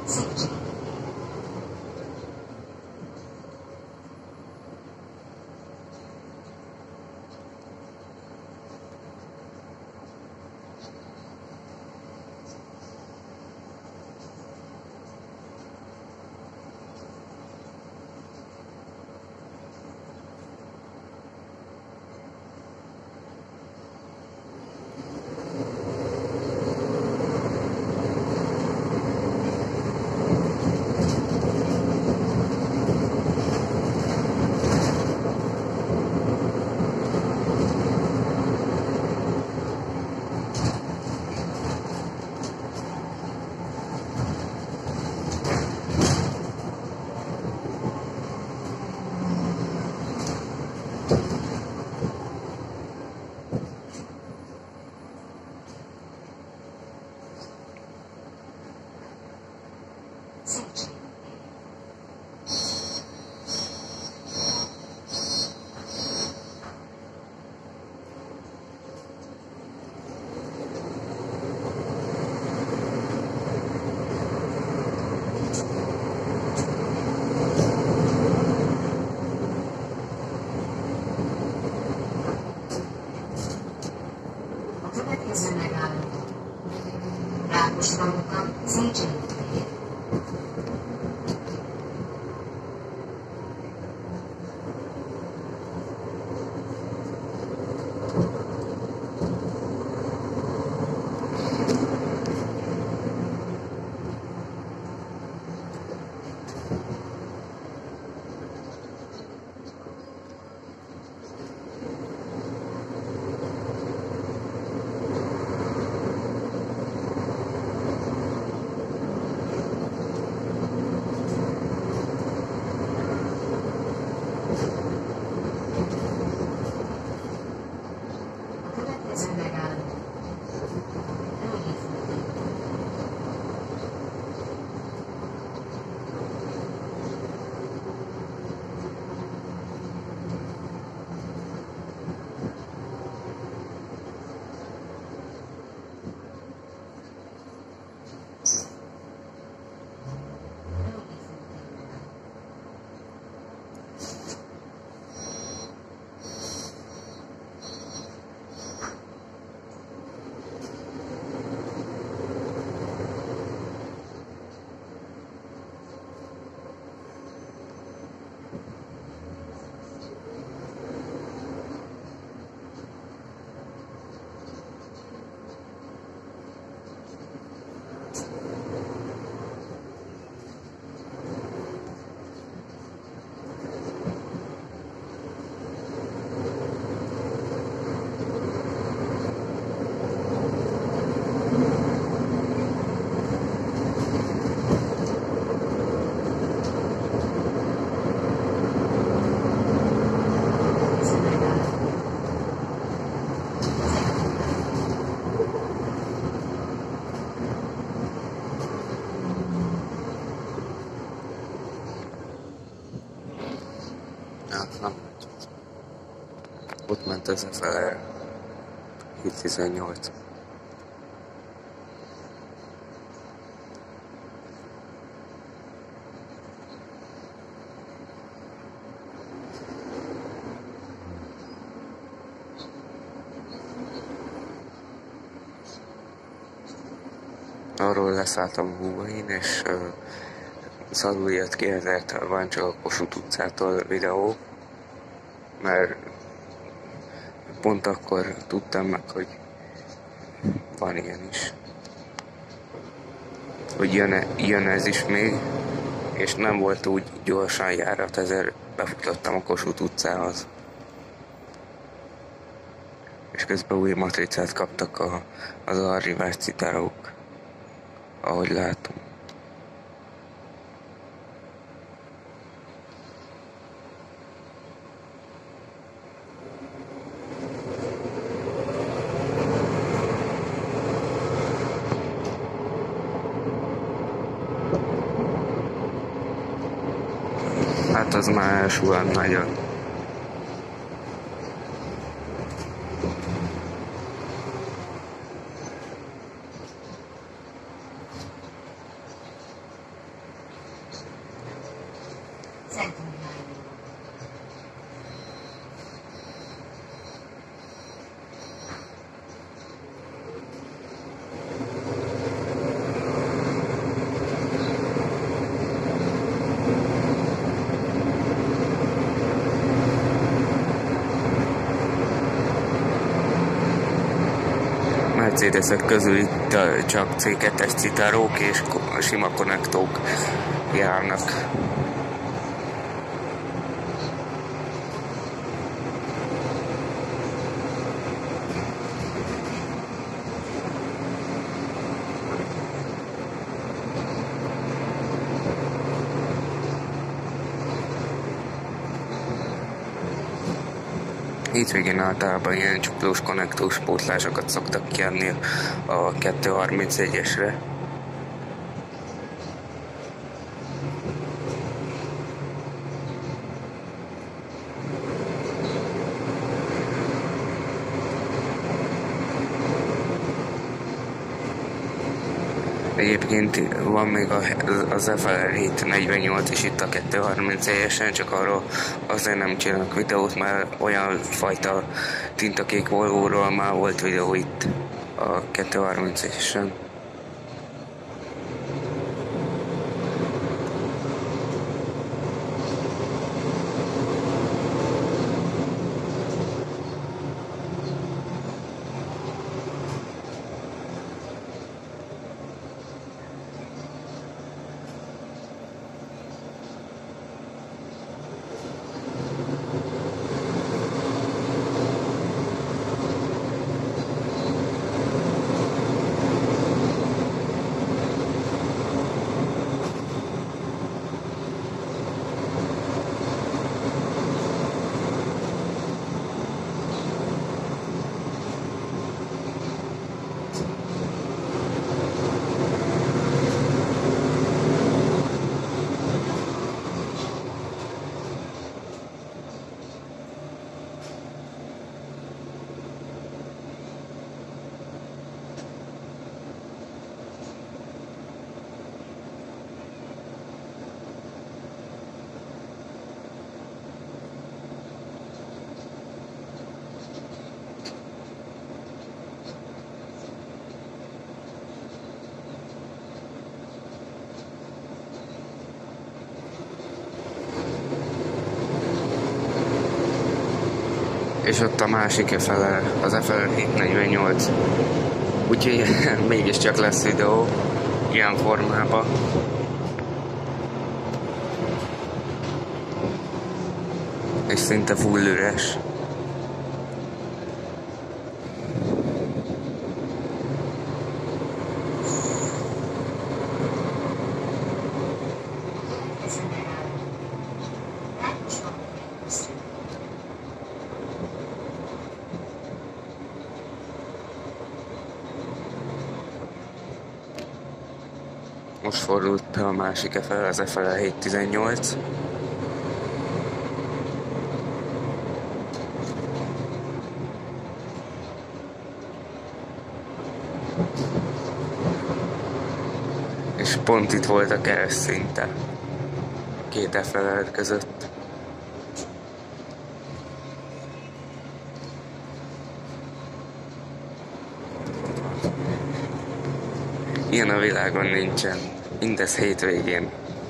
Széchenyi. A következő megálló Rákosfaluka, Széchenyi utcai. A következő megálló Rövidfúti. Aha. Ott ment összefele 718. Arról leszálltam Húvain, és szarul jött ki ezért a Váncsa a Kossuth utcától videó, mert pont akkor tudtam meg, hogy van ilyen is. Hogy jön ez is még, és nem volt úgy gyorsan járat, ezért befutottam a Kossuth utcához. És közben új matricát kaptak az archivás citálók, ahogy látom. Hát az már elsuhan nagyon. Mercedesek közül itt csak C2-es Citarók és sima konnektók járnak. Hétvégén általában ilyen csuklós konnektós pótlásokat szoktak kiadni a 231-esre. Egyébként van még az FLR 748 is itt a 231-esen, csak arról azért nem csinálok videót, mert olyan fajta tintakék Volvo-ról már volt videó itt a 230-esen. És ott a másik FLR, az FLR 748. Úgyhogy mégiscsak lesz videó ilyen formában. És szinte full üres. Most fordult be a másik FLR, az FLR 718. És pont itt volt a keresztszinte a két FLR között. Ilyen a világon nincsen. Mindez hétvégén.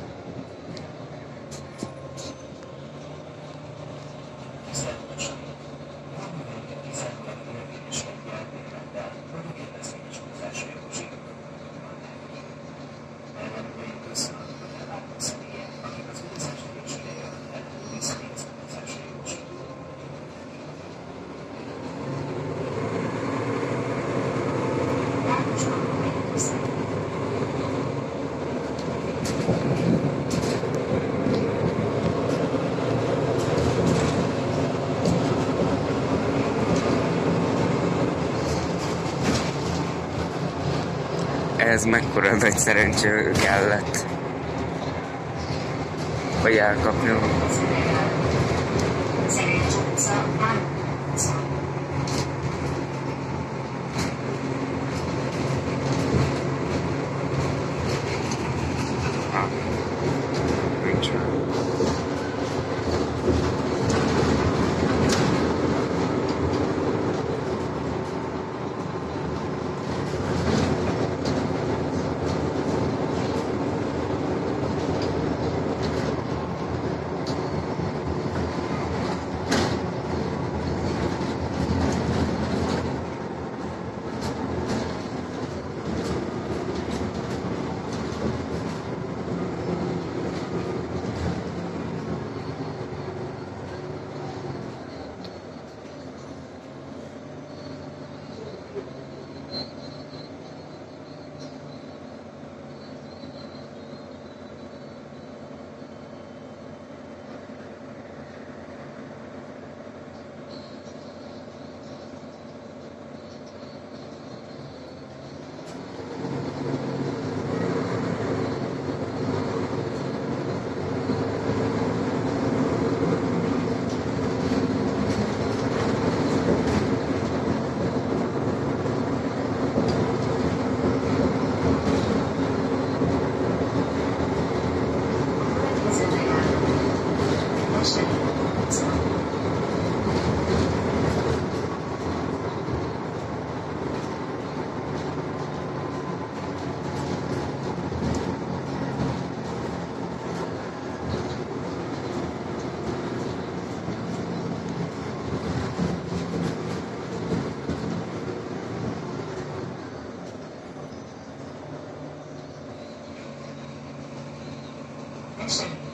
Ez mekkora nagy szerencsé kellett, hogy elkapjam. Nincs rá. Esemény.